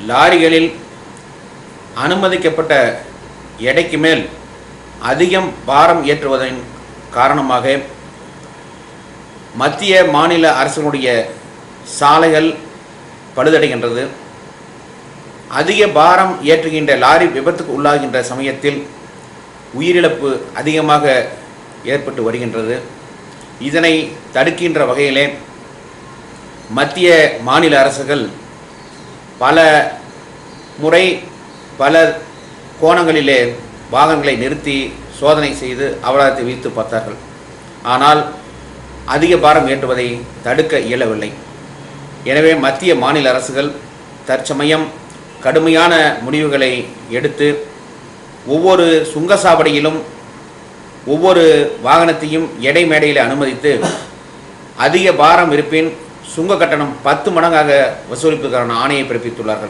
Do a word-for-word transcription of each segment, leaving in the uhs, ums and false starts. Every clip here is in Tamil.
லாரிகளில் அனுமதிக்கப்பட்ட எடைக்கு மேல் அதிகம் பாரம் ஏற்றுவதன் காரணமாக மத்திய மாநில அரசுடைய சாலைகள் பழுதடைகின்றது. அதிக பாரம் ஏற்றுகின்ற லாரி விபத்துக்கு உள்ளாகின்ற சமயத்தில் உயிரிழப்பு அதிகமாக ஏற்பட்டு வருகின்றது. இதனை தடுக்கின்ற வகையிலே மத்திய மாநில அரசுகள் பல முறை பல கோணங்களிலே வாகனங்களை நிறுத்தி சோதனை செய்து அபராதத்தை விதித்து பார்த்தார்கள். ஆனால் அதிக பாரம் ஏற்றுவதை தடுக்க இயலவில்லை. எனவே மத்திய மாநில அரசுகள் தற்சமயம் கடுமையான முடிவுகளை எடுத்து ஒவ்வொரு சுங்கசாவடியிலும் ஒவ்வொரு வாகனத்தையும் எடை மேடையில் அனுமதித்து அதிக பாரம் இருப்பின் சுங்க கட்டணம் பத்து மடங்காக வசூலிப்பதற்கான ஆணையை பிறப்பித்துள்ளார்கள்.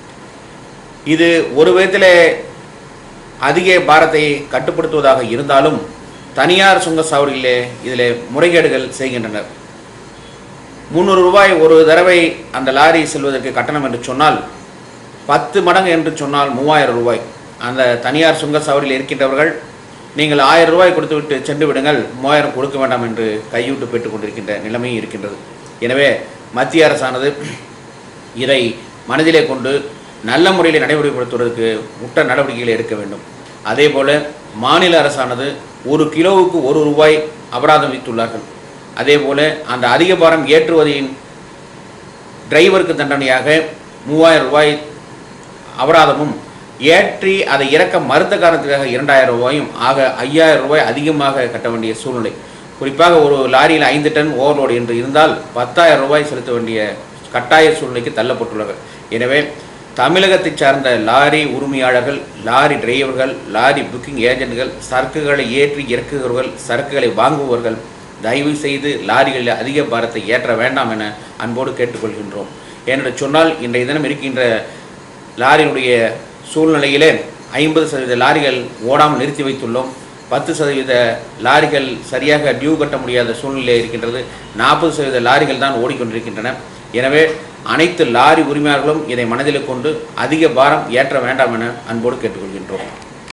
இது ஒரு விதத்தில் அதிக பாரத்தை கட்டுப்படுத்துவதாக இருந்தாலும் தனியார் சுங்கசாவடியிலே இதில் முறைகேடுகள் செய்கின்றனர். முந்நூறு ரூபாய் ஒரு தடவை அந்த லாரி செல்வதற்கு கட்டணம் என்று சொன்னால் பத்து மடங்கு என்று சொன்னால் மூவாயிரம் ரூபாய். அந்த தனியார் சுங்கசாவடியில் இருக்கின்றவர்கள் நீங்கள் ஆயிரம் ரூபாய் கொடுத்துவிட்டு சென்று விடுங்கள், மூவாயிரம் கொடுக்க வேண்டாம் என்று கையூட்டு பெற்றுக் கொண்டிருக்கின்ற நிலைமையும் இருக்கின்றது. எனவே மத்திய அரசானது இதை மனதிலே கொண்டு நல்ல முறையில் நடைமுறைப்படுத்துவதற்கு முட்ட நடவடிக்கைகளை எடுக்க வேண்டும். அதே போல மாநில அரசானது ஒரு கிலோவுக்கு ஒரு ரூபாய் அபராதம் விதித்துள்ளார்கள். அதே போல அந்த அதிக பாரம் ஏற்றுவதின் டிரைவருக்கு தண்டனையாக மூவாயிரம் ரூபாய் அபராதமும், ஏற்றி அதை இறக்க மறுத்த காரணத்துக்காக இரண்டாயிரம் ரூபாயும் ஆக ஐயாயிரம் ரூபாய் அதிகமாக கட்ட வேண்டிய சூழ்நிலை. குறிப்பாக ஒரு லாரியில் ஐந்து டன் ஓவர்லோடு என்று இருந்தால் பத்தாயிரம் ரூபாய் செலுத்த வேண்டிய கட்டாய சூழ்நிலைக்கு தள்ளப்பட்டுள்ளனர். எனவே தமிழகத்தை சார்ந்த லாரி உரிமையாளர்கள், லாரி டிரைவர்கள், லாரி புக்கிங் ஏஜென்ட்கள், சரக்குகளை ஏற்றி இறக்குகிறவர்கள், சரக்குகளை வாங்குபவர்கள் தயவு செய்து லாரிகளில் அதிக பாரத்தை ஏற்ற வேண்டாம் என அன்போடு கேட்டுக்கொள்கின்றோம். ஏனென்று சொன்னால் இன்றைய தினம் இருக்கின்ற லாரியினுடைய சூழ்நிலையிலே ஐம்பது சதவீத லாரிகள் ஓடாமல் நிறுத்தி வைத்துள்ளோம். பத்து சதவீத லாரிகள் சரியாக டியூ கட்ட முடியாத சூழ்நிலை இருக்கின்றது. நாற்பது சதவீத லாரிகள் தான் ஓடிக்கொண்டிருக்கின்றன. எனவே அனைத்து லாரி உரிமையாளர்களும் இதை மனதில் கொண்டு அதிக பாரம் ஏற்ற வேண்டாம் என அன்போடு கேட்டுக்கொள்கின்றோம்.